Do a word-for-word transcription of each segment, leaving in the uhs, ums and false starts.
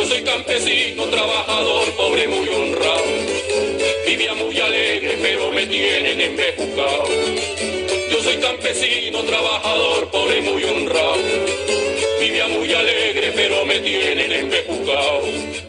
soy campesino, trabajador, pobre, muy honrado. Vivía muy alegre, pero me tienen embejucado. Yo soy campesino, trabajador, pobre, muy honrado. Vivía muy alegre, pero me tienen embejucado.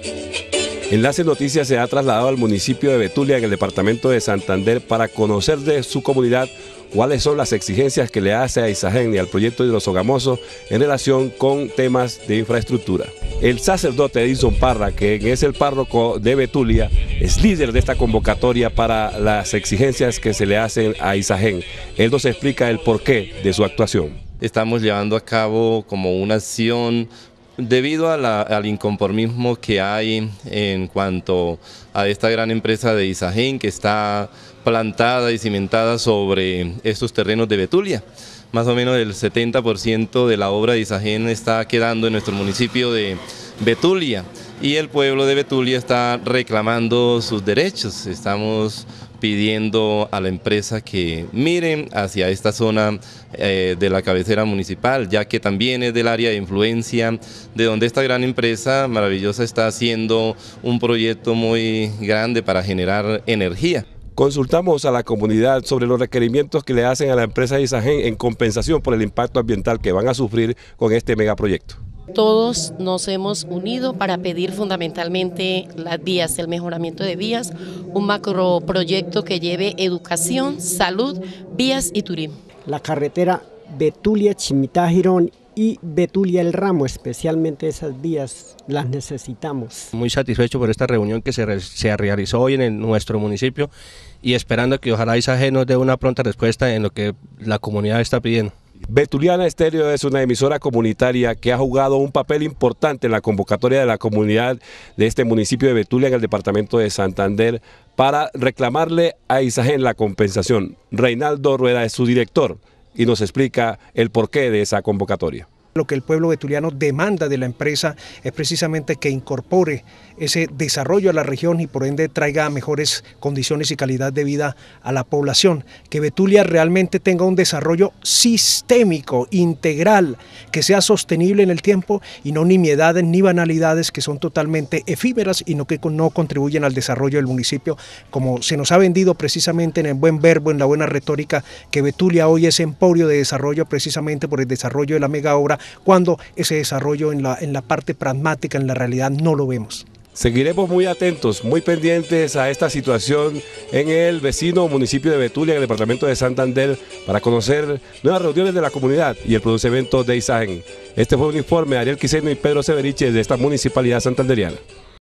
Enlace Noticias se ha trasladado al municipio de Betulia, en el departamento de Santander, para conocer de su comunidad cuáles son las exigencias que le hace a Isagen y al proyecto hidrosogamoso en relación con temas de infraestructura. El sacerdote Edison Parra, que es el párroco de Betulia, es líder de esta convocatoria para las exigencias que se le hacen a Isagen. Él nos explica el porqué de su actuación. Estamos llevando a cabo como una acción debido a la, al inconformismo que hay en cuanto a esta gran empresa de Isagen que está plantada y cimentada sobre estos terrenos de Betulia. Más o menos el setenta por ciento de la obra de Isagen está quedando en nuestro municipio de Betulia y el pueblo de Betulia está reclamando sus derechos. Estamos pidiendo a la empresa que miren hacia esta zona eh, de la cabecera municipal, ya que también es del área de influencia de donde esta gran empresa maravillosa está haciendo un proyecto muy grande para generar energía. Consultamos a la comunidad sobre los requerimientos que le hacen a la empresa Isagen en compensación por el impacto ambiental que van a sufrir con este megaproyecto. Todos nos hemos unido para pedir fundamentalmente las vías, el mejoramiento de vías, un macroproyecto que lleve educación, salud, vías y turismo. La carretera Betulia-Chimitá-Girón y Betulia-El Ramo, especialmente esas vías, las necesitamos. Muy satisfecho por esta reunión que se, re, se realizó hoy en el, nuestro municipio y esperando que ojalá Isagen nos dé una pronta respuesta en lo que la comunidad está pidiendo. Betuliana Estéreo es una emisora comunitaria que ha jugado un papel importante en la convocatoria de la comunidad de este municipio de Betulia en el departamento de Santander para reclamarle a Isagen la compensación. Reinaldo Rueda es su director y nos explica el porqué de esa convocatoria. Lo que el pueblo betuliano demanda de la empresa es precisamente que incorpore ese desarrollo a la región y por ende traiga mejores condiciones y calidad de vida a la población. Que Betulia realmente tenga un desarrollo sistémico, integral, que sea sostenible en el tiempo y no nimiedades ni banalidades que son totalmente efímeras y no que no contribuyen al desarrollo del municipio, como se nos ha vendido precisamente en el buen verbo, en la buena retórica, que Betulia hoy es emporio de desarrollo precisamente por el desarrollo de la mega obra, cuando ese desarrollo en la, en la parte pragmática, en la realidad, no lo vemos. Seguiremos muy atentos, muy pendientes a esta situación en el vecino municipio de Betulia, en el departamento de Santander, para conocer nuevas reuniones de la comunidad y el pronunciamiento de Isagen. Este fue un informe de Ariel Quiseno y Pedro Severiche de esta municipalidad santanderiana.